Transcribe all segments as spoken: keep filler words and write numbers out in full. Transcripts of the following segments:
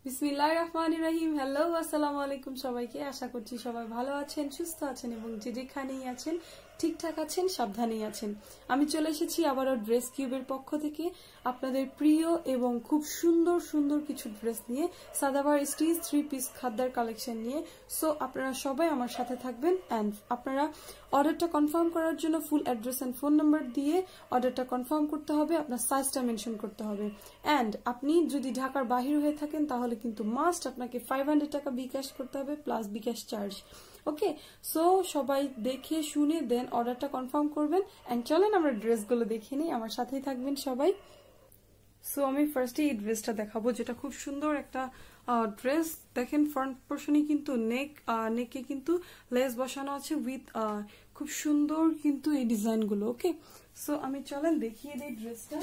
বিসমিল্লাহির রহমানির রহিম। হ্যালো, আসসালামু আলাইকুম সবাইকে। আশা করছি সবাই ভালো আছেন, সুস্থ আছেন এবং যে যেখানেই আছেন ঠিকঠাক আছেন, সাবধানেই আছেন। আমি চলে এসেছি আবারও ড্রেস কিউবের পক্ষ থেকে আপনাদের প্রিয় এবং খুব সুন্দর সুন্দর কিছু ড্রেস নিয়ে, Sadabahar stitch three piece khaddar collection নিয়ে। সো আপনারা সবাই আমার সাথে থাকবেন অ্যান্ড আপনারা অর্ডারটা কনফার্ম করার জন্য full address and phone number দিয়ে অর্ডারটা কনফার্ম করতে হবে, আপনার সাইজটা মেনশন করতে হবে। অ্যান্ড আপনি যদি ঢাকার বাহির হয়ে থাকেন তাহলে কিন্তু মাস্ট আপনাকে ফাইভ হান্ড্রেড টাকা বিকাশ করতে হবে plus bKash charge. Okay, so সবাই দেখে শুনে দেন অর্ডারটা কনফার্ম করবেন। অ্যান্ড চলেন আমরা ড্রেসগুলো দেখে নিই, আমার সাথেই থাকবেন সবাই। সো আমি ফার্স্টে এই ড্রেসটা দেখাবো, যেটা খুব সুন্দর একটা ড্রেস। দেখেন ফ্রন্ট পোর্শনে কিন্তু নেক নেকে কিন্তু লেস বসানো আছে উইথ খুব সুন্দর কিন্তু এই ডিজাইনগুলো। ওকে, সো আমি চলেন দেখিয়ে দিই ড্রেসটা।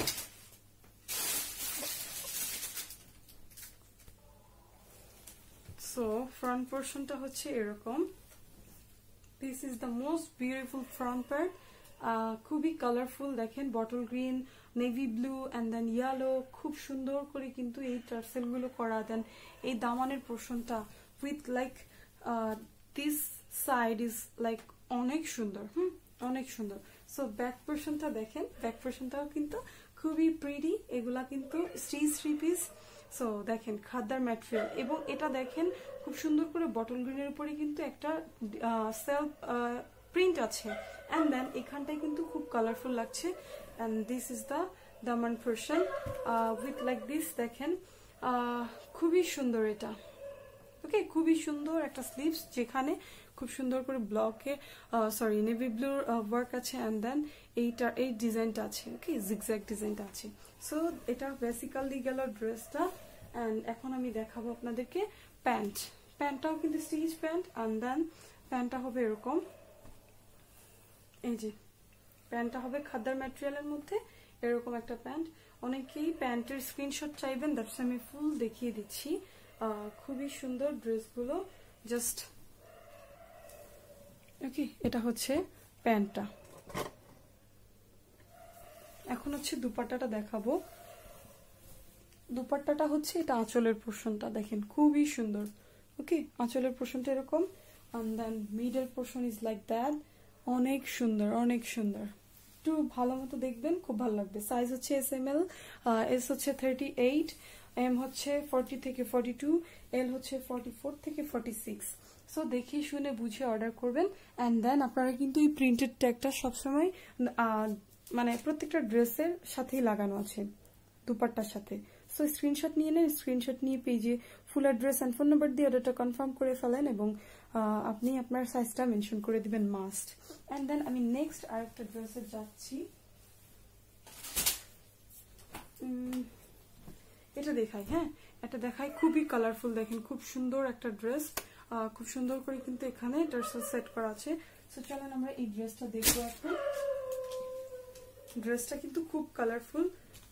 সো ফ্রন্ট পোর্শনটা হচ্ছে এরকম। This is the most beautiful front part. খুবই কালারফুল, দেখেন bottle green, navy blue and then yellow, খুব সুন্দর করে কিন্তু এই টার্সেল গুলো করা। দেন এই দামানের পোর্শনটা with like this side is like অনেক সুন্দর, হুম অনেক সুন্দর। সো ব্যাক পোর্শনটা দেখেন, ব্যাক পোর্শনটাও কিন্তু খুবই প্রিটি। এগুলা কিন্তু স্টিচ থ্রি পিস। সো দেখেন খাদ্দার ম্যাটেরিয়াল, এবং এটা দেখেন খুব সুন্দর করে বটল গ্রিনের উপরে কিন্তু একটা সেলফ প্রিন্ট আছে। অ্যান্ড দেন এখানটায় কিন্তু খুব কালারফুল লাগছে। অ্যান্ড দিস ইজ দ্য দামান পোর্শন উইথ লাইক দিস। দেখেন খুবই সুন্দর এটা। ওকে, খুবই সুন্দর একটা স্লিভস, যেখানে খুব সুন্দর করে ব্লকে সরি নেভি ব্লুর ওয়ার্ক আছে। অ্যান্ড দেন এইটা এই ডিজাইনটা আছে। ওকে, জিগজ্যাগ ডিজাইনটা আছে। সো এটা বেসিক্যালি গেল ড্রেসটা। অ্যান্ড এখন আমি দেখাবো আপনাদেরকে প্যান্ট। প্যান্টটাও কিন্তু স্টিচ প্যান্ট। অ্যান্ড দেন প্যান্টটা হবে এরকম, এই যে প্যান্টটা হবে খাদ্দার ম্যাটেরিয়ালের মধ্যে এরকম একটা প্যান্ট। অনেকেই প্যান্টের স্ক্রিনশট চাইবেন, দ্যাটস আমি ফুল দেখিয়ে দিচ্ছি। খুবই সুন্দর ড্রেসগুলো, জাস্ট ওকে। এটা হচ্ছে প্যান্টটা। এখন হচ্ছে দুপাট্টাটা দেখাবো। দুপাট্টাটা হচ্ছে এটা আঁচলের পোর্শনটা, দেখেন খুবই সুন্দর। ওকে, আঁচলের পোর্শনটা এরকম। And then middle portion is like that. অনেক সুন্দর, অনেক সুন্দর। একটু ভালো মতো দেখবেন, খুব ভালো লাগবে। সাইজ হচ্ছে এস এম এল, এস হচ্ছে থার্টি এইট, এম হচ্ছে ফর্টি থেকে ফর্টি টু, এল হচ্ছে ফর্টি ফোর থেকে ফর্টি সিক্স। সো দেখে শুনে বুঝে অর্ডার করবেন। অ্যান্ড দেন আপনারা কিন্তু এই প্রিন্টেড ট্যাগটা সবসময় মানে প্রত্যেকটা ড্রেসের সাথেই লাগানো আছে, দুপাট্টার সাথে। সো স্ক্রিনশট নিয়ে নেন, স্ক্রিনশট নিয়ে পেজে full address and phone number দিয়ে অর্ডারটা কনফার্ম করে ফেলেন, এবং আপনি আপনার সাইজটা মেনশন করে দিবেন মাস্ট। অ্যান্ড দেন আমি নেক্সট আরেকটা ড্রেসে যাচ্ছি। এটা দেখাই, হ্যাঁ এটা দেখাই, খুবই কালারফুল। দেখেন খুব সুন্দর একটা ড্রেস, খুব সুন্দর করে কিন্তু এখানে টার্সেল সেট করা আছে। সো চলেন আমরা এই ড্রেসটা দেখবো এখন। ড্রেসটা কিন্তু খুব কালারফুল।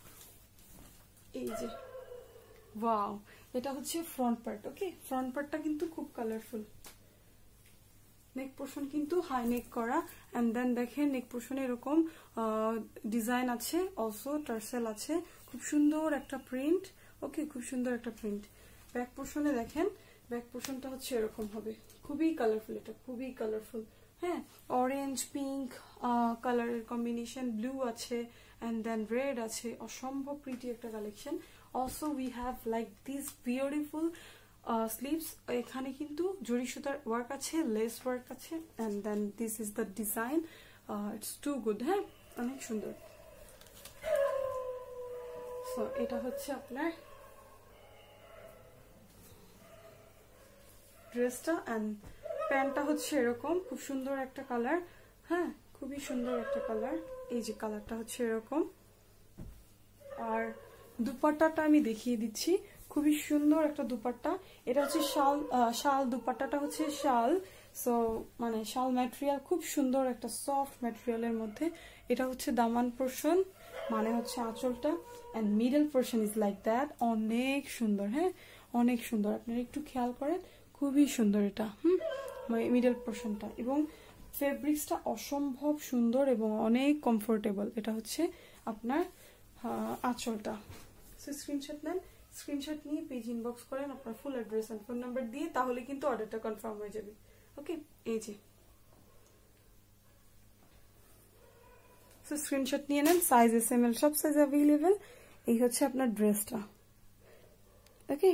এই যে ওয়াও, এটা হচ্ছে ফ্রন্ট পার্ট। ওকে, ফ্রন্ট পার্টটা কিন্তু খুব কালারফুল। নেক পোর্শন কিন্তু হাই নেক করা। অ্যান্ড দেন দেখেন নেক পোর্শনে এরকম ডিজাইন আছে, অলসো টার্সেল আছে। খুব সুন্দর একটা প্রিন্ট। ওকে, খুব সুন্দর একটা প্রিন্ট। ব্যাক পোর্শনে দেখেন, ব্যাক পোর্শনটা হচ্ছে এরকম হবে, খুবই কালারফুল। এটা খুবই কালারফুল, হ্যাঁ অরেঞ্জ পিঙ্ক কালারের কম্বিনেশন, ব্লু আছে অ্যান্ড দেন রেড আছে। অসম্ভব প্রিটি একটা collection. Also we have like this beautiful sleeves. এখানে কিন্তু জরি সুতার ওয়ার্ক আছে, লেস ওয়ার্ক আছে। And then this is the design, it's too good, হ্যাঁ অনেক সুন্দর। সো এটা হচ্ছে আপনার ড্রেসটা। অ্যান্ড প্যান্টটা হচ্ছে এরকম, খুব সুন্দর একটা কালার, হ্যাঁ খুবই সুন্দর একটা কালার। এই যে কালারটা হচ্ছে এরকম। আর দুপাট্টাটা আমি দেখিয়ে দিচ্ছি, খুবই সুন্দর একটা দুপাট্টা। এটা হচ্ছে শাল, শাল দুপাট্টাটা হচ্ছে শাল। সো মানে শাল ম্যাটেরিয়াল, খুব সুন্দর একটা সফট ম্যাটেরিয়ালের মধ্যে। এটা হচ্ছে দামান পোর্শন, মানে হচ্ছে আঁচলটা। And middle portion is like that. অনেক সুন্দর, হ্যাঁ অনেক সুন্দর। আপনারা একটু খেয়াল করেন, খুবই সুন্দর এটা, হুম মিডল পোর্শনটা। এবং ফেব্রিক্সটা অসম্ভব সুন্দর এবং অনেক কমফোর্টেবল। এটা হচ্ছে আপনার আঁচলটা। সো স্ক্রিনশট নেন, স্ক্রিনশট নিয়ে পেজ ইনবক্স করেন আপনার full address and phone number দিয়ে, তাহলে কিন্তু অর্ডারটা কনফার্ম হয়ে যাবে। ওকে, এই যে সো স্ক্রিনশট নিয়ে নেন, সাইজ এস এম এল সব সাইজ অ্যাভেলেবেল। এই হচ্ছে আপনার ড্রেসটা। ওকে,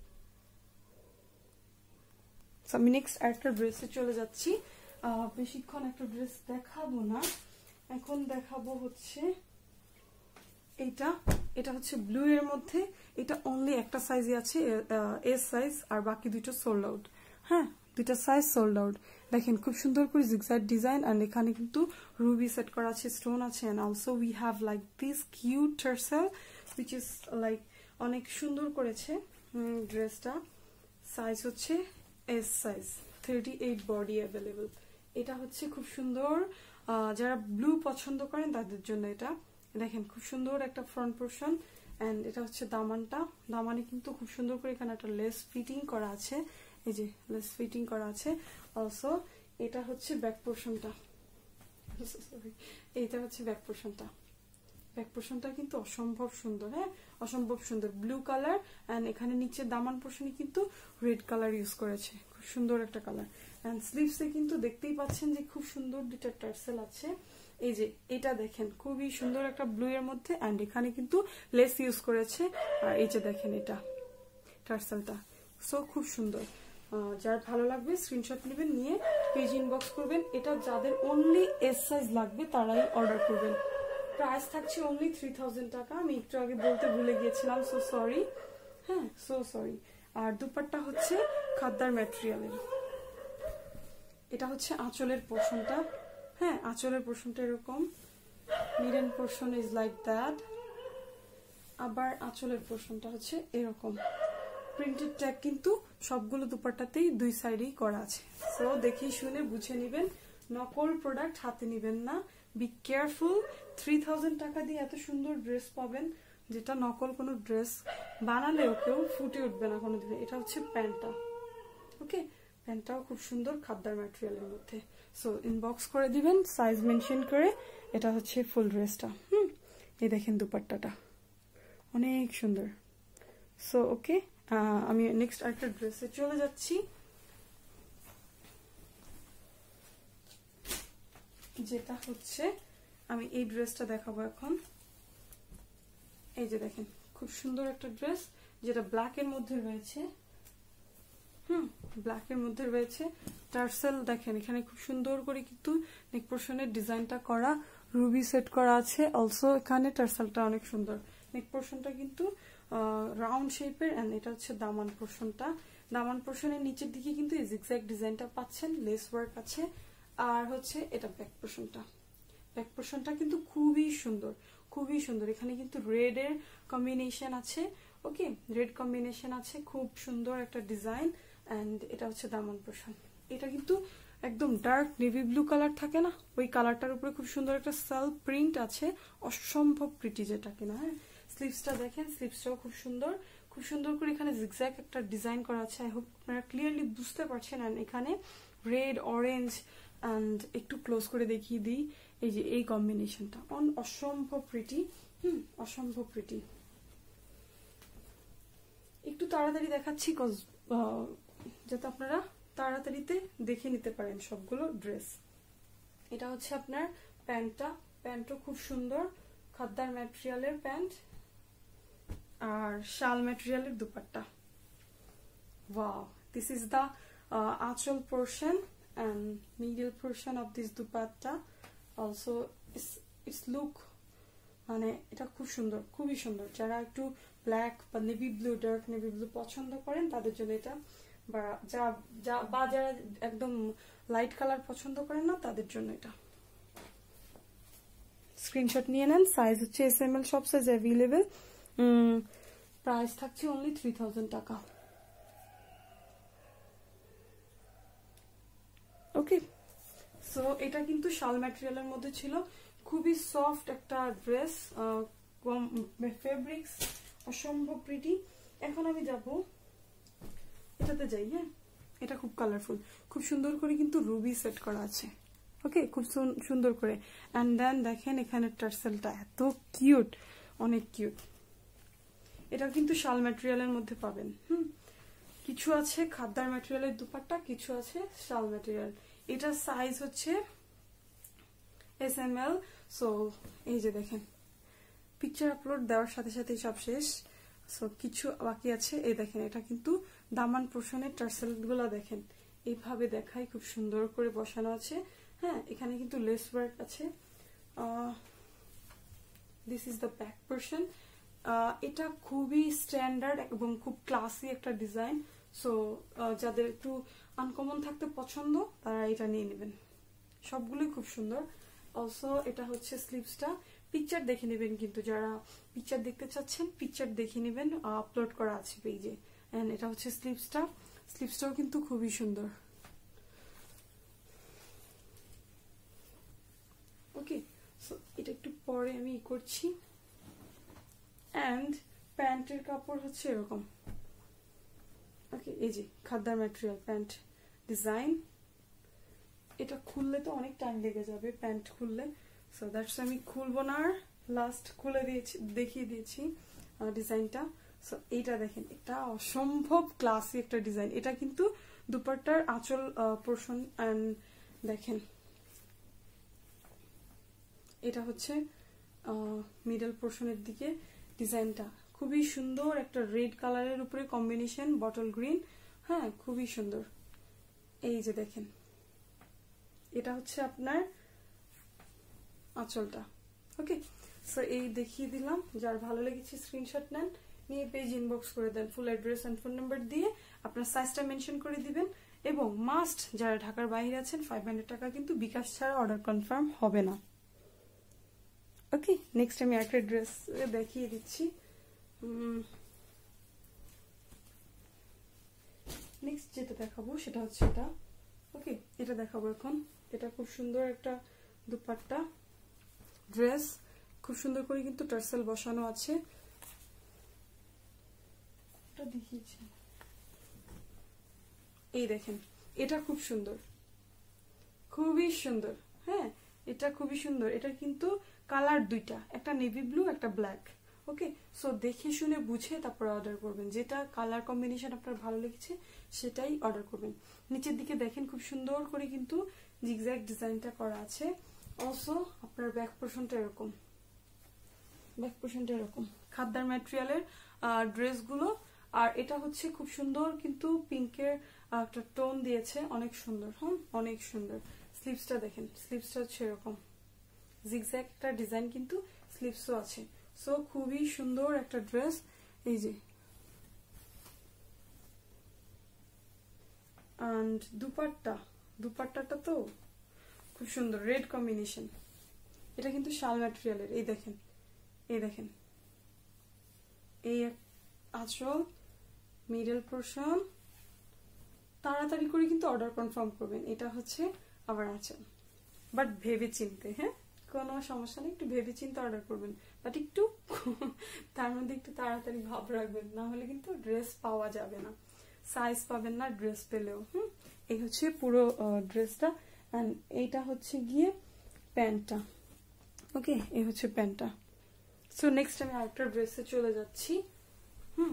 আমি নেক্সট একটা ড্রেসে চলে যাচ্ছি। বেশিক্ষণ একটা ড্রেস দেখাবো না, এখন দেখাবো হচ্ছে এইটা। এটা হচ্ছে ব্লু এর মধ্যে, এটা অনলি একটা সাইজে আছে, এস সাইজ, আর বাকি দুটো সোল্ড আউট। হ্যাঁ, দুইটা সাইজ সোল্ড আউট। দেখেন খুব সুন্দর করে জিগজ্যাগ ডিজাইন, এন্ড এখানে কিন্তু রুবি সেট করা আছে, স্টোন আছে, and also we have like this cute tassel which is like অনেক সুন্দর করেছে ড্রেসটা। সাইজ হচ্ছে S size, thirty eight body available. এটা হচ্ছে খুব সুন্দর, যারা ব্লু পছন্দ করেন তাদের জন্য এটা। দেখেন খুব সুন্দর একটা ফ্রন্ট পোর্শন, এন্ড এটা হচ্ছে দামানটা। দামানে কিন্তু খুব সুন্দর করে এখানে একটা লেস ফিটিং করা আছে, এই যে লেস ফিটিং করা আছে। অলসো এটা হচ্ছে ব্যাক পোর্শনটা, এইটা হচ্ছে ব্যাক পোর্শনটা। ব্যাক পোর্শনটা কিন্তু অসম্ভব সুন্দর, হ্যাঁ অসম্ভব সুন্দর, ব্লু কালার, এন্ড এখানে নিচে দামান পোর্শনে কিন্তু রেড কালার ইউজ করেছে, খুব সুন্দর একটা কালার। এন্ড স্লিভসে কিন্তু দেখতেই পাচ্ছেন যে খুব সুন্দর দুটা টার্সেল আছে। এই যে এটা দেখেন খুবই সুন্দর একটা ব্লু এর মধ্যে, এন্ড এখানে কিন্তু লেস ইউজ করেছে। আর এই যে দেখেন এটা টার্সেলটা, সো খুব সুন্দর। যার ভালো লাগবে স্ক্রিনশট নেবেন, নিয়ে পেজ ইনবক্স করবেন। এটা যাদের অনলি এস সাইজ লাগবে তারাই অর্ডার করবেন। প্রাইস থাকছে অনলি থ্রি থাউজেন্ড টাকা, আমি একটু আগে বলতে ভুলে গিয়েছিলাম, সো সরি। হ্যাঁ, সো সরি। আর দুপাট্টা হচ্ছে খাদ্দার ম্যাটেরিয়ালের। এটা হচ্ছে আঁচলের পোর্শনটা। হ্যাঁ, আঁচলের পোর্শনটা এরকম, middle portion is like that. আবার আঁচলের পোর্শনটা হচ্ছে এরকম। প্রিন্টেড ট্যাগ কিন্তু সবগুলো দুপাট্টাতেই দুই সাইডেই করা আছে। সো দেখে শুনে বুঝে নিবেন, নকল প্রোডাক্ট হাতে নিবেন না, বি কেয়ারফুল। থ্রি থাউজেন্ড টাকা দিয়ে এত সুন্দর ড্রেস পাবেন, যেটা নকল কোনো ড্রেস বানালেও কেউ ফুটে উঠবে না কোনোদিন। এটা হচ্ছে প্যান্টটা। ওকে, প্যান্টটাও খুব সুন্দর খাদ্দার ম্যাটেরিয়ালের মধ্যে। সো ইনবক্স করে দিবেন সাইজ মেনশন করে। এটা হচ্ছে ফুল ড্রেসটা। হুম, এই দেখেন দুপাট্টাটা অনেক সুন্দর। সো ওকে, আমি নেক্সট আরেকটা ড্রেসে চলে যাচ্ছি, যেটা হচ্ছে আমি এই ড্রেসটা দেখাবো এখন। এই যে দেখেন খুব সুন্দর একটা ড্রেস, যেটা ব্ল্যাক এর মধ্যে রয়েছে। হুম, ব্ল্যাক এর মধ্যে রয়েছে। টার্সেল দেখেন এখানে খুব সুন্দর করে কিন্তু নেক পোর্শনের ডিজাইনটা করা, রুবি সেট করা আছে। অলসো এখানে টার্সেলটা অনেক সুন্দর। নেক পোর্শনটা কিন্তু রাউন্ড শেপের, এন্ড এটা হচ্ছে দামান পোর্শনটা। দামান পোর্শনের নিচের দিকে কিন্তু এই জিগজ্যাগ ডিজাইনটা পাচ্ছেন, লেস ওয়ার্ক আছে। আর হচ্ছে এটা ব্যাক পোর্শনটা। ব্যাক পোর্শনটা কিন্তু খুবই সুন্দর, খুবই সুন্দর। এখানে কিন্তু রেড এর কম্বিনেশন আছে। ওকে, রেড কম্বিনেশন আছে, খুব সুন্দর একটা ডিজাইন। এন্ড এটা হচ্ছে দামান পোর্শন। এটা কিন্তু একদম ডার্ক নেভি ব্লু কালার থাকে না, ওই কালারটার উপরে খুব সুন্দর একটা সেলফ প্রিন্ট আছে, অসম্ভব প্রিটি যেটা কিনা। হ্যাঁ, স্লিভসটা দেখেন, স্লিভসটাও খুব সুন্দর, খুব সুন্দর করে এখানে জিগজ্যাগ একটা ডিজাইন করা আছে। আই হোপ আপনারা ক্লিয়ারলি বুঝতে পারছেন। এন্ড এখানে রেড, অরেঞ্জ, এন্ড একটু ক্লোজ করে দেখিয়ে দিই, এই যে এই কম্বিনেশনটা অসম্ভব প্রিটি। হুম, অসম্ভব প্রিটি। একটু তাড়াতাড়ি দেখাচ্ছি কজ যাতে আপনারা তাড়াতাড়িতে দেখে নিতে পারেন সবগুলো ড্রেস। এটা হচ্ছে আপনার প্যান্টটা। প্যান্টও খুব সুন্দর, খাদ্দার ম্যাটেরিয়ালের প্যান্ট, আর শাল ম্যাটেরিয়ালের dupatta. Wow, this is the anchal portion and middle portion of this dupatta. Also it's, it's look মানে এটা খুব সুন্দর, খুবই সুন্দর। যারা একটু ব্ল্যাক বা navy blue, dark navy blue পছন্দ করেন তাদের জন্য এটা, বা যা বা যারা একদম লাইট কালার পছন্দ করেন না তাদের জন্য এটা। স্ক্রিনশট নিয়ে নেন, সাইজ হচ্ছে এস এম এল সব সাইজ অ্যাভেলেবেল। প্রাইস থাকছে অনলি থ্রি থাউজেন্ড টাকা। ওকে, সো এটা কিন্তু শাল ম্যাটেরিয়ালের মধ্যে ছিল, খুবই সফট একটা ড্রেস, ফেব্রিক্স অসম্ভব প্রিটি। এখন আমি যাব এটাতে যাই। হ্যাঁ, এটা খুব কালারফুল, খুব সুন্দর করে কিন্তু রুবি সেট করা আছে। ওকে, খুব সুন্দর করে। এন্ড দেন দেখেন এখানে টার্সেলটা এত কিউট, অনেক কিউট। এটা কিন্তু শাল ম্যাটেরিয়ালের মধ্যে পাবেন। হুম, কিছু আছে খাদ্দার ম্যাটেরিয়ালের দুপাট্টা, কিছু আছে শাল ম্যাটেরিয়াল। এটার সাইজ হচ্ছে এস এম এল। সো এই যে দেখেন পিকচার আপলোড দেওয়ার সাথে সাথে সব শেষ। সো কিছু বাকি আছে, এই দেখেন এটা কিন্তু দামান পোর্শনের টার্সেল গুলা দেখেন এইভাবে দেখাই, খুব সুন্দর করে বসানো আছে। হ্যাঁ, এখানে কিন্তু লেস ওয়ার্ক আছে। This is the back portion. এটা খুবই স্ট্যান্ডার্ড এবং খুব ক্লাসি একটা ডিজাইন। সো যাদের একটু আনকমন থাকতে পছন্দ তারা এটা নিয়ে নেবেন, সবগুলোই খুব সুন্দর। অলসো এটা হচ্ছে স্লিভসটা, পিকচার দেখে নেবেন, কিন্তু যারা পিকচার দেখতে চাচ্ছেন পিকচার দেখে নেবেন, আপলোড করা আছে পেজে। এন্ড এটা হচ্ছে স্লিভসটা, স্লিভসটাও কিন্তু খুবই সুন্দর। ওকে, সো এটা একটু পরে আমি ই করছি। এন্ড প্যান্টের কাপড় হচ্ছে এরকম। ওকে, এই যে খাদ্দার ম্যাটেরিয়াল প্যান্ট ডিজাইন। এটা খুললে তো অনেক টাইম লেগে যাবে প্যান্ট খুললে, সো দ্যাটস আমি খুলবো না, আর লাস্ট খুলে দিয়েছি, দেখিয়ে দিয়েছি ডিজাইনটা। সো এইটা দেখেন, এটা অসম্ভব ক্লাসি একটা ডিজাইন। এটা কিন্তু দুপাট্টার আঁচল পোর্শন। এন্ড দেখেন এটা হচ্ছে মিডল পোর্শনের দিকে ডিজাইনটা খুবই সুন্দর, একটা রেড কালারের উপরে কম্বিনেশন বটল গ্রিন। হ্যাঁ, খুবই সুন্দর। এই যে দেখেন এটা হচ্ছে আপনার আঁচলটা। ওকে, সো এই দেখিয়ে দিলাম, যার ভালো লেগেছে স্ক্রিনশট নেন, নিয়ে পেজ ইনবক্স করে দেন, full address and phone number দিয়ে আপনার সাইজটা মেনশন করে দিবেন। এবং মাস্ট যারা ঢাকার বাইরে আছেন ফাইভ হান্ড্রেড টাকা কিন্তু বিকাশ ছাড়া অর্ডার কনফার্ম হবে না। ওকে, নেক্সট আমি একটা ড্রেস দেখিয়ে দিচ্ছি। নেক্সট যেটা দেখাবো সেটা হচ্ছে এটা। ওকে, এটা দেখাবো এখন। এটা খুব সুন্দর একটা দুপাট্টা ড্রেস, খুব সুন্দর করে কিন্তু টার্সেল বসানো আছে। এটা দেখিয়েছি, এই দেখেন এটা খুব সুন্দর, খুবই সুন্দর। হ্যাঁ, এটা খুবই সুন্দর। এটা কিন্তু কালার দুইটা, একটা নেভি ব্লু একটা ব্ল্যাক। ওকে, সো দেখে শুনে বুঝে তারপর অর্ডার করবেন, যেটা কালার কম্বিনেশন আপনার ভালো লেগেছে সেটাই অর্ডার করবেন। নিচের দিকে দেখেন খুব সুন্দর করে কিন্তু জিগজ্যাগ ডিজাইনটা করা আছে। অলসো আপনার ব্যাক পোর্শনটা এরকম, ব্যাক পোর্শনটা এরকম খাদ্দার ম্যাটেরিয়ালের ড্রেসগুলো। আর এটা হচ্ছে খুব সুন্দর কিন্তু পিঙ্কের একটা টোন দিয়েছে, অনেক সুন্দর। হ্যাঁ, অনেক সুন্দর। স্লিভসটা দেখেন, স্লিভসটা হচ্ছে এরকম জিগজ্যাগ একটা ডিজাইন, কিন্তু স্লিভসও আছে। সো খুবই সুন্দর একটা ড্রেস। এই যে এন্ড দুপাট্টা, দুপাট্টাটা তো খুব সুন্দর, রেড কম্বিনেশন। এটা কিন্তু শাল ম্যাটেরিয়ালের। এই দেখেন, এই দেখেন এই আঁচল, মিডল পোর্শন। তাড়াতাড়ি করে কিন্তু অর্ডার কনফার্ম করবেন। এটা হচ্ছে আবার আঁচল, বাট ভেবে চিনতে। হ্যাঁ, কোনো সমস্যা নেই, একটু ভেবে চিন্তে অর্ডার করবেন, বাট একটু তার মধ্যে একটু তাড়াতাড়ি ভাব রাখবেন, না হলে কিন্তু ড্রেস পাওয়া যাবে না, সাইজ পাবেন না ড্রেস পেলেও। হুম, এই হচ্ছে পুরো ড্রেসটা। এন্ড এইটা হচ্ছে গিয়ে প্যান্টটা। ওকে, এই হচ্ছে প্যান্টটা। সো নেক্সট আমি আরেকটা ড্রেসে চলে যাচ্ছি। হুম,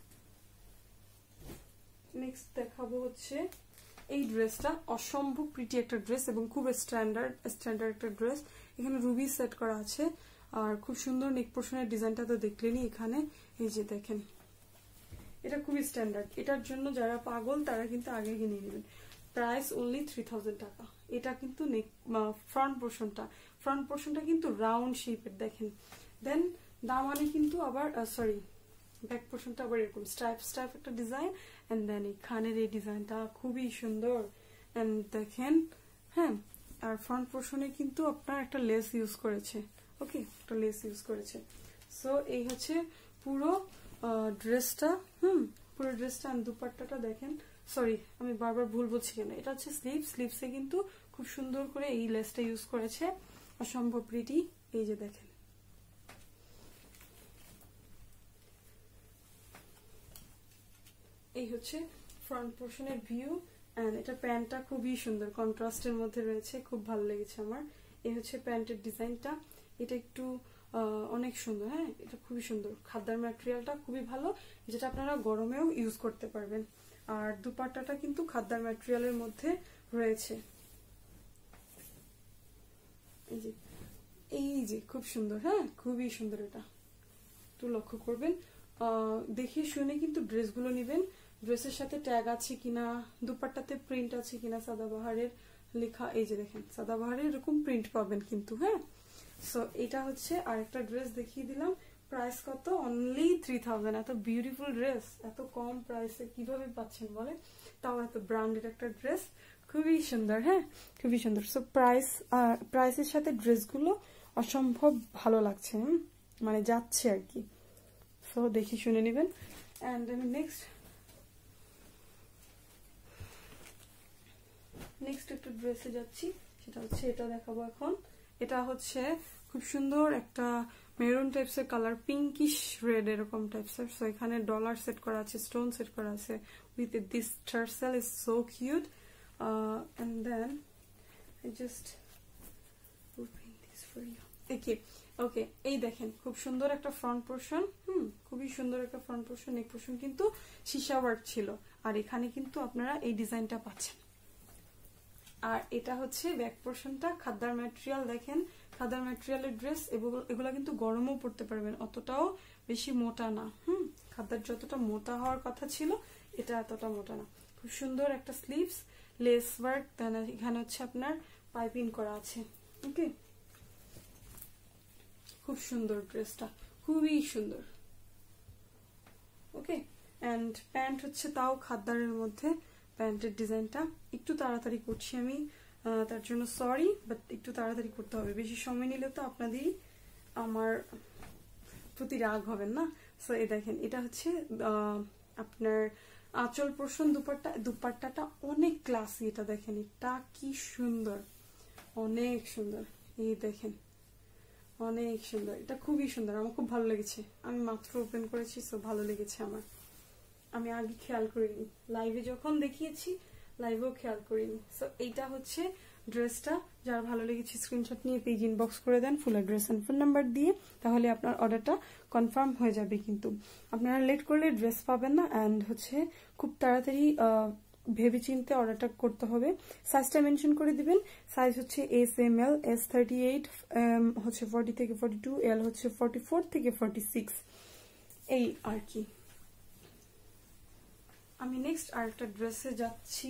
নেক্সট দেখাবো হচ্ছে এই ড্রেসটা। অসম্ভব প্রিটি একটা ড্রেস এবং খুব স্ট্যান্ডার্ড স্ট্যান্ডার্ড একটা ড্রেস। এখানে রুবি সেট করা আছে আর খুব সুন্দর নেক পোর্শনের ডিজাইনটা তো দেখলেনি। এখানে এই যে দেখেন, এটা খুবই স্ট্যান্ডার্ড। এটার জন্য যারা পাগল তারা কিন্তু আগে কিনে নেবেন। প্রাইস অনলি থ্রি থাউজেন্ড টাকা। এটা কিন্তু নেক ফ্রন্ট পোর্শনটা, ফ্রন্ট পোর্শনটা কিন্তু রাউন্ড শেপের দেখেন। দেন দামানে কিন্তু আবার সরি ব্যাক পোর্শনটা আবার এরকম স্ট্রাইপ স্ট্রাইপ একটা ডিজাইন। এন্ড দেন এখানের এই ডিজাইনটা খুবই সুন্দর। এন্ড দেখেন, হ্যাঁ, আর ফ্রন্ট পোর্শনে কিন্তু আপনার একটা লেস ইউজ করেছে। ওকে, একটা লেস ইউজ করেছে। সো এই হচ্ছে পুরো ড্রেসটা। হুম, পুরো ড্রেসটা। আর দুপাট্টাটা দেখেন, সরি আমি বারবার ভুল বলছি কেন, এটা হচ্ছে স্লিভ। স্লিভসে কিন্তু খুব সুন্দর করে এই লেসটা ইউজ করেছে, অসম্ভব প্রিটি। এই যে দেখেন, এই হচ্ছে ফ্রন্ট পোর্শনের ভিউ। এন্ড এটা প্যান্টটা খুবই সুন্দর, কন্ট্রাস্টের মধ্যে রয়েছে, খুব ভালো লেগেছে আমার। এই হচ্ছে প্যান্টের ডিজাইনটা। এটা একটু অনেক সুন্দর। হ্যাঁ, এটা খুবই সুন্দর, খাদ্দার ম্যাটেরিয়ালটা খুবই ভালো, যেটা আপনারা গরমেও ইউজ করতে পারবেন। আর দুপাট্টাটা কিন্তু খাদ্দার ম্যাটেরিয়ালের মধ্যে রয়েছে। এই যে এই যে খুব সুন্দর, হ্যাঁ খুবই সুন্দর। এটা একটু লক্ষ্য করবেন, দেখে শুনে কিন্তু ড্রেসগুলো নেবেন। ড্রেসের সাথে ট্যাগ আছে কিনা, দুপাট্টাতে প্রিন্ট আছে কিনা সাদাবাহারের লেখা, এই যে দেখেন সাদাবাহারের এরকম প্রিন্ট পাবেন কিন্তু। হ্যাঁ, সো এটা হচ্ছে আরেকটা ড্রেস দেখিয়ে দিলাম। প্রাইস কত? Only three thousand. এত বিউটিফুল ড্রেস এত কম প্রাইসে কিভাবে পাচ্ছেন বলে, তাও এত ব্র্যান্ডেড একটা ড্রেস, খুবই সুন্দর। হ্যাঁ, খুবই সুন্দর। সো প্রাইস প্রাইসের সাথে ড্রেসগুলো অসম্ভব ভালো লাগছে, মানে যাচ্ছে আর কি। সো দেখি শুনে নেবেন। অ্যান্ড আমি নেক্সট নেক্সট একটা ড্রেসে যাচ্ছি, সেটা হচ্ছে এটা দেখাবো এখন। এটা হচ্ছে খুব সুন্দর একটা মেরুন টাইপসের কালার, পিঙ্কিশ রেড এরকম টাইপসের। সো এখানে ডলার সেট করা আছে, স্টোন সেট করা আছে with this tassel, is so cute. And then I just open this for you. Okay okay এই দেখেন খুব সুন্দর একটা ফ্রন্ট পোর্শন, হুম খুবই সুন্দর একটা ফ্রন্ট পোর্শন। এই পোর্শন কিন্তু সীসা ওয়ার্ক ছিল, আর এখানে কিন্তু আপনারা এই ডিজাইনটা পাচ্ছেন। আর এটা হচ্ছে ব্যাক পোর্শনটা, খাদ্দার ম্যাটেরিয়াল দেখেন, খাদ্দার ম্যাটেরিয়ালের ড্রেস, এগুলা কিন্তু গরমও পড়তে পারবেন, অতটাও বেশি মোটা না। হুম খাদ্দার যতটা মোটা হওয়ার কথা ছিল, এটা এতটা মোটা না। খুব সুন্দর একটা স্লিভস, লেস ওয়ার্ক, দেন এখানে হচ্ছে আপনার পাইপিং করা আছে। ওকে, খুব সুন্দর ড্রেসটা, খুবই সুন্দর। ওকে, অ্যান্ড প্যান্ট হচ্ছে তাও খাদ্দারের মধ্যে। প্যান্টের ডিজাইনটা একটু তাড়াতাড়ি করছি আমি, তার জন্য সরি, বাট একটু তাড়াতাড়ি করতে হবে, বেশি সময় নিলে তো আপনাদেরই আমার প্রতি রাগ হবেন না। সো এই দেখেন এটা হচ্ছে আপনার আঁচল পোর্শন, দুপাট্টা, দুপাট্টাটা অনেক ক্লাসি। এটা দেখেন, এটা কি সুন্দর, অনেক সুন্দর। এই দেখেন অনেক সুন্দর, এটা খুবই সুন্দর, আমার খুব ভালো লেগেছে। আমি মাত্র ওপেন করেছি, সো ভালো লেগেছে আমার। আমি আগে খেয়াল করিনি, লাইভে যখন দেখিয়েছি লাইভেও খেয়াল করিনি। সো এইটা হচ্ছে ড্রেসটা। যার ভালো লেগেছে স্ক্রিনশট নিয়ে পেজ ইনবক্স করে দেন full address and phone number দিয়ে, তাহলে আপনার অর্ডারটা কনফার্ম হয়ে যাবে। কিন্তু আপনারা লেট করলে ড্রেস পাবেন না, অ্যান্ড হচ্ছে খুব তাড়াতাড়ি ভেবে চিনতে অর্ডারটা করতে হবে। সাইজটা মেনশন করে দিবেন, সাইজ হচ্ছে S M L, S thirty eight হচ্ছে ফর্টি থেকে ফর্টি টু, এল হচ্ছে ফর্টি ফোর থেকে ফর্টি সিক্স, এই আর কি। আমি নেক্সট আরেকটা ড্রেসে যাচ্ছি।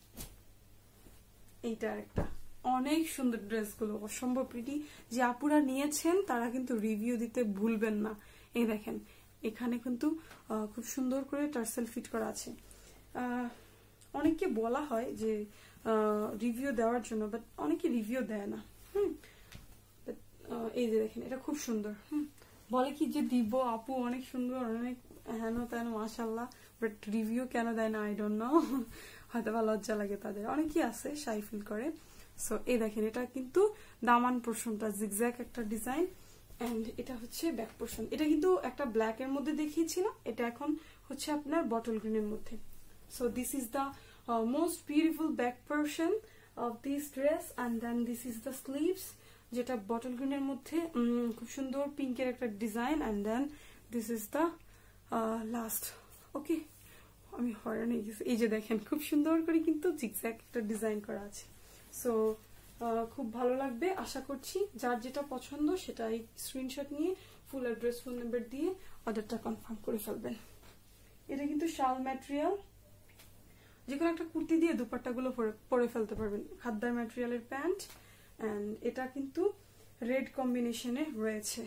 এইটা আরেকটা অনেক সুন্দর, ড্রেসগুলো অসম্ভব প্রিটি। যে আপুরা নিয়েছেন তারা কিন্তু রিভিউ দিতে ভুলবেন না। এই দেখেন এখানে কিন্তু খুব সুন্দর করে টার্সেল ফিট করা আছে। অনেককে বলা হয় যে রিভিউ দেওয়ার জন্য, বাট অনেকে রিভিউ দেয় না। হুম এই যে দেখেন এটা খুব সুন্দর। হুম বলে কি যে দিব আপু অনেক সুন্দর, অনেক হেন তেন মাশাল্লাহ, বাট রিভিউ কেন দেয় না আই ডোন্ট নো, হয়তো বা লজ্জা লাগে তাদের, অনেকেই আছে শাই ফিল করে। সো এই দেখেন এটা কিন্তু দামান পোর্শনটা জিগজ্যাগ একটা ডিজাইন, এন্ড এটা হচ্ছে ব্যাক পোর্শন। এটা কিন্তু একটা ব্ল্যাক এর মধ্যে দেখিয়েছিলাম, এটা এখন হচ্ছে আপনার বটল গ্রিনের মধ্যে। So this is the most beautiful back portion of this dress, and then this is the sleeves, যেটা বটল গ্রিনের মধ্যে খুব সুন্দর পিঙ্কের একটা design, and then this is the last. Okay, আমি হয়রান হয়ে গেছি। এই যে দেখেন খুব সুন্দর করে কিন্তু জিগজ্যাগ একটা ডিজাইন করা আছে। সো খুব ভালো লাগবে আশা করছি। যার যেটা পছন্দ সেটাই স্ক্রিনশট নিয়ে ফুল অ্যাড্রেস ফোন নাম্বার দিয়ে অর্ডারটা কনফার্ম করে ফেলবেন। এটা কিন্তু শাল ম্যাটেরিয়াল, যে কোনো একটা কুর্তি দিয়ে দুপাট্টাগুলো পরে ফেলতে পারবেন। খাদ্দার ম্যাটেরিয়ালের প্যান্ট, অ্যান্ড এটা কিন্তু রেড কম্বিনেশনে রয়েছে,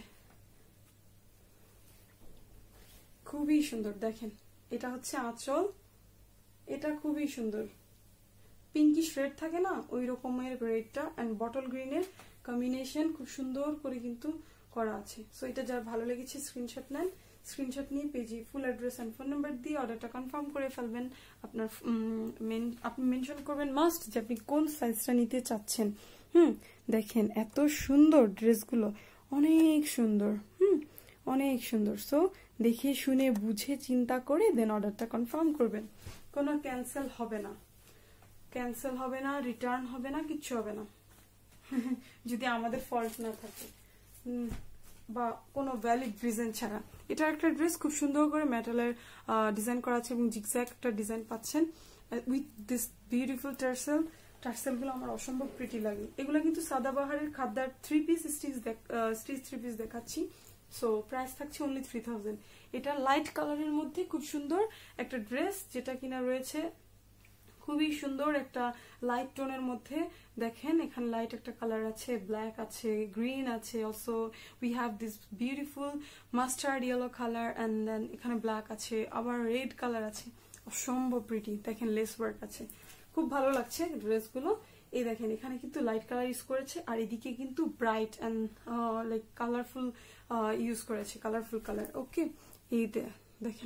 খুবই সুন্দর। দেখেন এটা হচ্ছে আঁচল, এটা খুবই সুন্দর, পিঙ্কিশ রেড থাকে না ওই রকমের রেডটা, এন্ড বটল গ্রিনের কম্বিনেশন খুব সুন্দর করে কিন্তু করা আছে। সো এটা যার ভালো লেগেছে স্ক্রিনশট নেন, স্ক্রিনশট নিয়ে পেজে full address and phone number দিয়ে অর্ডারটা কনফার্ম করে ফেলবেন। আপনার আপনি মেনশন করবেন মাস্ট যে আপনি কোন সাইজটা নিতে চাচ্ছেন। হুম দেখেন এত সুন্দর ড্রেসগুলো, অনেক সুন্দর, হুম অনেক সুন্দর। সো দেখে শুনে বুঝে চিন্তা করে দেন অর্ডারটা কনফার্ম করবেন। কোনো ক্যান্সেল হবে না, ক্যান্সেল হবে না, রিটার্ন হবে না, কিচ্ছু হবে না যদি আমাদের ফল্ট না থাকে। বা কোনো ভ্যালিড রিজন ছাড়া। এটা একটা ড্রেস খুব সুন্দর করে মেটালের ডিজাইন করা আছে এবং জিগজ্যাগ একটা ডিজাইন পাচ্ছেন with this beautiful tassel. Tassel গুলো আমার অসম্ভব প্রিটি লাগে। এগুলো কিন্তু সাদাবাহারের khaddar three piece stitch stitch three piece দেখাচ্ছি। সো প্রাইস থাকছে অনলি থ্রি থাউজেন্ড। এটা লাইট কালারের মধ্যে খুব সুন্দর একটা ড্রেস, যেটা কিনা রয়েছে খুবই সুন্দর একটা লাইট টোনের মধ্যে। দেখেন এখানে লাইট একটা কালার আছে, ব্ল্যাক আছে, গ্রিন আছে, also we have this beautiful mustard yellow colour and then এখানে ব্ল্যাক আছে, আবার রেড কালার আছে। অসম্ভব প্রিটি। দেখেন লেস ওয়ার্ক আছে, খুব ভালো লাগছে ড্রেসগুলো। এই দেখেন এখানে কিন্তু লাইট কালার ইউজ করেছে, আর এদিকে কিন্তু bright and like colourful use করেছে, কালারফুল কালার। ওকে, এই দেখেন।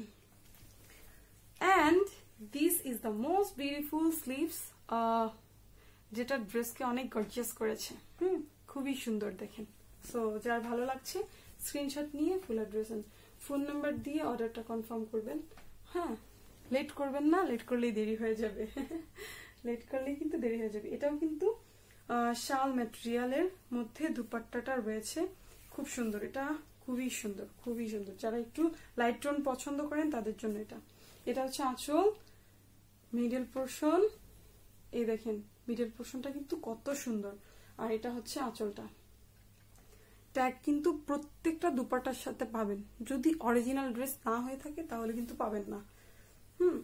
And this is the most beautiful sleeves, যেটা ড্রেসকে অনেক গর্জিয়াস করেছে। হুম, খুবই সুন্দর দেখেন। সো যার ভালো লাগছে স্ক্রিনশট নিয়ে ফুল অ্যাড্রেস ফোন নাম্বার দিয়ে অর্ডারটা কনফার্ম করবেন। হ্যাঁ, লেট করবেন না, লেট করলেই দেরি হয়ে যাবে। লেট করলেই কিন্তু দেরি হয়ে যাবে। এটাও কিন্তু শাল ম্যাটেরিয়ালের মধ্যে দুপাট্টাটা রয়েছে, খুব সুন্দর। এটা খুবই সুন্দর, খুবই সুন্দর। যারা একটু লাইট টোন পছন্দ করেন তাদের জন্য এটা। এটা হচ্ছে আঁচল, মিডল পোর্শন। এই দেখেন মিডল পোর্শনটা কিন্তু কত সুন্দর। আর এটা হচ্ছে আঁচলটা। ট্যাগ কিন্তু প্রত্যেকটা দুপাট্টার সাথে পাবেন। যদি অরিজিনাল ড্রেস না হয়ে থাকে তাহলে কিন্তু পাবেন না। হুম,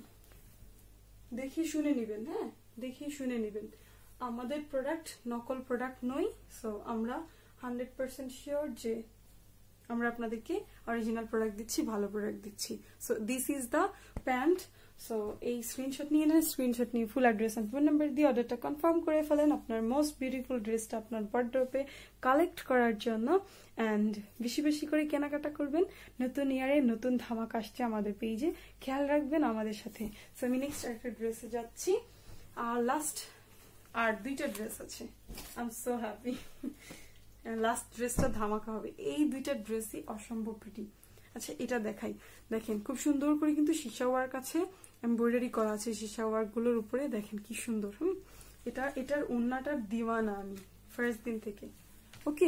দেখি শুনে নিবেন। হ্যাঁ, দেখি শুনে নিবেন। আমাদের প্রোডাক্ট নকল প্রোডাক্ট নই। সো আমরা হান্ড্রেড পার্সেন্ট শিওর যে আমরা আপনাদেরকে অরিজিনাল প্রোডাক্ট দিচ্ছি, ভালো প্রোডাক্ট দিচ্ছি। So this is the pant. So এই স্ক্রিনশট নিয়ে নেন, স্ক্রিনশট নিয়ে full address and phone number দিয়ে অর্ডারটা কনফার্ম করে ফেলেন আপনার মোস্ট বিউটিফুল ড্রেসটা আপনার ওয়ারড্রোবে কালেক্ট করার জন্য। অ্যান্ড বেশি বেশি করে কেনাকাটা করবেন। নতুন ইয়ারে নতুন ধামাক আসছে আমাদের পেজে, খেয়াল রাখবেন আমাদের সাথে। সো আমি নেক্সট একটা ড্রেসে যাচ্ছি। আর লাস্ট আর দুইটা ড্রেস আছে। I am so happy. Last ড্রেসটা ধামাকা হবে। এই দুইটা ড্রেসই অসম্ভব প্রিটি। আচ্ছা, এটা দেখাই। দেখেন খুব সুন্দর করে কিন্তু সীসা ওয়ার্ক আছে, এমব্রয়ডারি করা আছে সীসা ওয়ার্ক গুলোর উপরে। দেখেন কি সুন্দর। হুম, এটা এটার ওড়নাটার দিওয়ানা আমি ফার্স্ট দিন থেকে। ওকে,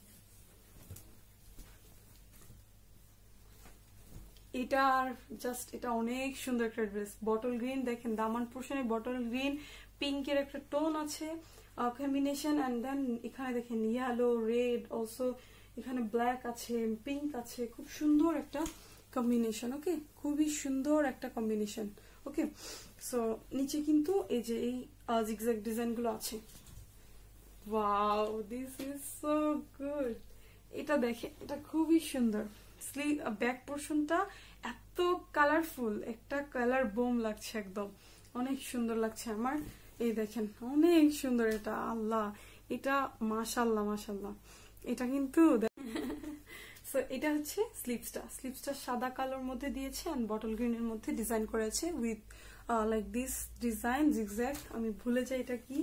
এটা জাস্ট এটা অনেক সুন্দর একটা ড্রেস। বটল গ্রিন, দেখেন দামান পোর্শনে বটল গ্রিন, পিঙ্কের একটা টোন আছে কম্বিনেশন। অ্যান্ড দেন এখানে দেখেন ইয়েলো, রেড, অলসো এখানে ব্ল্যাক আছে, পিঙ্ক আছে। খুব সুন্দর একটা কম্বিনেশন। ওকে, খুবই সুন্দর একটা কম্বিনেশন। ওকে, সো নিচে কিন্তু এই যে এই জিগজ্যাগ ডিজাইন গুলো আছে। Wow, this is so good. এটা দেখে, এটা খুবই সুন্দর। স্লিভ ব্যাক পোর্শনটা এত কালারফুল, একটা কালার বোম লাগছে একদম, অনেক সুন্দর লাগছে আমার। এই দেখেন অনেক সুন্দর এটা। আল্লাহ, এটা মাশাল্লাহ মাশাল্লাহ। এটা কিন্তু সো এটা হচ্ছে স্লিভসটা। স্লিভসটা সাদা কালোর মধ্যে দিয়েছে এন্ড বটল গ্রিনের মধ্যে ডিজাইন করেছে with like this design zigzag. আমি ভুলে যাই এটা কি,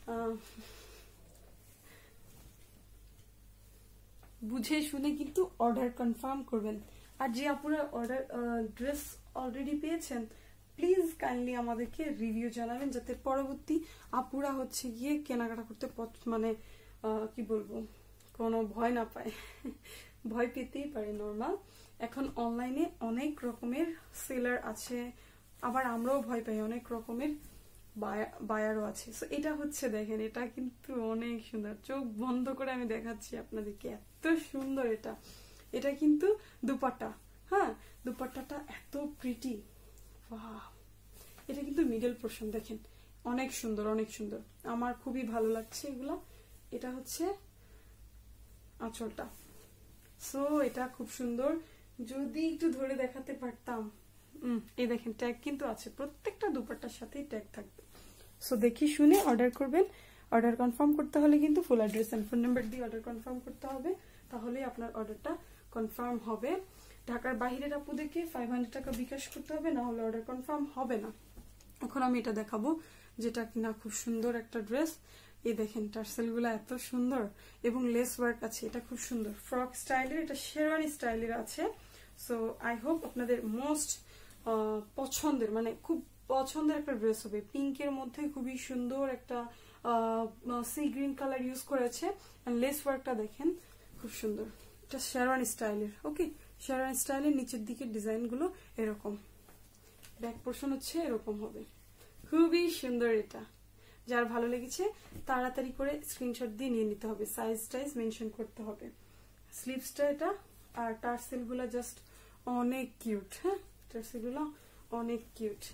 বুঝে শুনে কিন্তু অর্ডার কনফার্ম করবেন। আর যে আপুরা অর্ডার ড্রেস অলরেডি পেয়েছেন, প্লিজ কাইন্ডলি আমাদেরকে রিভিউ জানাবেন, যাতে পরবর্তী আপুরা হচ্ছে গিয়ে কেনাকাটা করতে মানে কি বলবো, কোনো ভয় না পায়। ভয় পেতেই পারে, নর্মাল। এখন অনলাইনে অনেক রকমের সেলার আছে, আবার আমরাও ভয় পাই, অনেক রকমের বায়ারও আছে। সো এটা হচ্ছে দেখেন, এটা কিন্তু অনেক সুন্দর। চোখ বন্ধ করে আমি দেখাচ্ছি আপনাদেরকে, এত সুন্দর এটা। এটা কিন্তু দুপাট্টা। হ্যাঁ, দুপাট্টাটা এত প্রিটি। ওয়াও, এটা কিন্তু মিডল পোর্শন দেখেন, অনেক সুন্দর, অনেক সুন্দর। আমার খুবই ভালো লাগছে এগুলা। এটা হচ্ছে আঁচলটা। সো এটা খুব সুন্দর। যদি একটু ধরে দেখাতে পারতাম। হম, এই দেখেন ট্যাগ কিন্তু আছে, প্রত্যেকটা দুপাট্টার সাথেই ট্যাগ থাকবে। সো দেখি শুনে অর্ডার করবেন। অর্ডার কনফার্ম করতে হলে কিন্তু full address and phone number দিয়ে অর্ডার কনফার্ম করতে হবে, তাহলে আপনার অর্ডারটা কনফার্ম হবে। ঢাকার বাইরের আপুদেরকে ফাইভ হান্ড্রেড টাকা বিকাশ করতে হবে, না হলে অর্ডার কনফার্ম হবে না। এখন আমি এটা দেখাবো, যেটা কিনা খুব সুন্দর একটা ড্রেস। এই দেখেন টার্সেল গুলা এত সুন্দর এবং লেস ওয়ার্ক আছে। এটা খুব সুন্দর ফ্রক স্টাইলের, এটা শেরওয়ানি স্টাইলের আছে। সো আই হোপ আপনাদের মোস্ট পছন্দের, মানে খুব পছন্দের একটা ড্রেস হবে। পিঙ্কের মধ্যে খুবই সুন্দর একটা সি গ্রিন কালার ইউজ করেছে। লেস ওয়ার্কটা দেখেন খুব সুন্দর। এটা শেরওয়ানি স্টাইলের। ওকে, শেরওয়ানি স্টাইলের নিচের দিকে ডিজাইন গুলো এরকম, ব্যাক পোর্শন হচ্ছে এরকম হবে, খুবই সুন্দর। এটা যার ভালো লেগেছে তাড়াতাড়ি করে স্ক্রিনশট দিয়ে নিয়ে নিতে হবে, সাইজ টাইজ মেনশন করতে হবে। স্লিভসটা এটা, আর টার্সেল গুলা জাস্ট অনেক কিউট। হ্যাঁ, টার্সেল গুলো অনেক কিউট।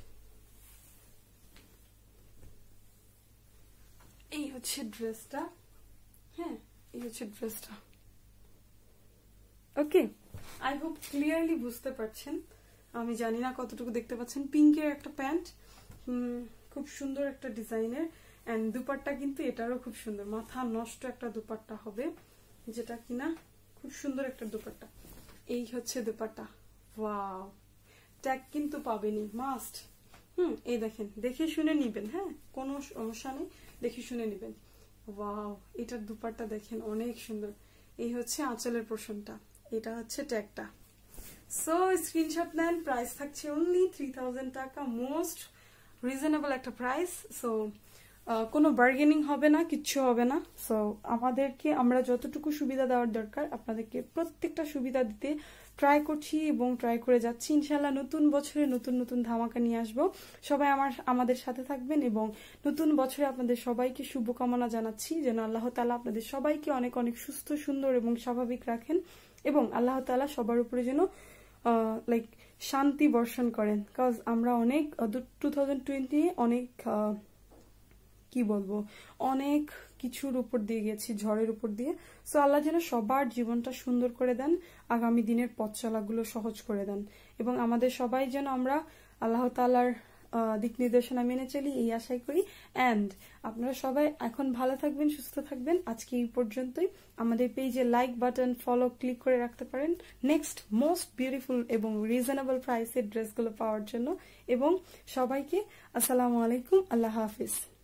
এই হচ্ছে ড্রেসটা। হ্যাঁ, এই হচ্ছে ড্রেসটা। ওকে, আই হোপ ক্লিয়ারলি বুঝতে পারছেন। আমি জানি না কতটুকু দেখতে পাচ্ছেন। পিঙ্কের একটা প্যান্ট, খুব সুন্দর একটা ডিজাইনের, এন্ড দুপাট্টা কিন্তু এটারও খুব সুন্দর, মাথা নষ্ট একটা দুপাট্টা হবে, যেটা কিনা খুব সুন্দর একটা দুপাট্টা। এই হচ্ছে দুপাট্টা। ওয়াও, ট্যাগ কিন্তু পাবেনি, মাস্ট। হুম, এই দেখেন, দেখে শুনে নিবেন। হ্যাঁ, কোনো সমস্যা নেই, দেখে শুনে নিবেন। ওয়াও, এটার দুপাট্টা দেখেন অনেক সুন্দর। এই হচ্ছে আঁচলের পোর্শনটা, এটা হচ্ছে ট্যাগটা। সো স্ক্রিনশট নেন, প্রাইস থাকছে অনলি থ্রি থাউজেন্ড টাকা, মোস্ট রিজনেবল একটা প্রাইস। সো কোনো বার্গেনিং হবে না, কিচ্ছু হবে না। সো আমাদেরকে, আমরা যতটুকু সুবিধা দেওয়ার দরকার আপনাদেরকে প্রত্যেকটা সুবিধা দিতে ট্রাই করছি এবং ট্রাই করে যাচ্ছি। ইনশাল্লাহ নতুন বছরে নতুন নতুন ধামাকা নিয়ে আসবো। সবাই আমার আমাদের সাথে থাকবেন এবং নতুন বছরে আপনাদের সবাইকে শুভকামনা জানাচ্ছি, যেন আল্লাহ তাআলা আপনাদের সবাইকে অনেক অনেক সুস্থ, সুন্দর এবং স্বাভাবিক রাখেন, এবং আল্লাহ তাআলা সবার উপরে যেন লাইক শান্তি বর্ষণ করেন। কজ আমরা অনেক টু থাউজেন্ড টোয়েন্টি অনেক কি বলবো অনেক কিছুর উপর দিয়ে গেছি, ঝড়ের উপর দিয়ে। সো আল্লাহ যেন সবার জীবনটা সুন্দর করে দেন, আগামী দিনের পথ চলাগুলো সহজ করে দেন, এবং আমাদের সবাই যেন আমরা আল্লাহ তাআলার দিক নির্দেশনা মেনে চলি, এই আশাই করি। অ্যান্ড আপনারা সবাই এখন ভালো থাকবেন, সুস্থ থাকবেন। আজকে এই পর্যন্তই। আমাদের পেজে লাইক বাটন, ফলো, ক্লিক করে রাখতে পারেন নেক্সট মোস্ট বিউটিফুল এবং রিজনেবল প্রাইসের ড্রেসগুলো পাওয়ার জন্য। এবং সবাইকে আসসালামু আলাইকুম, আল্লাহ হাফিজ।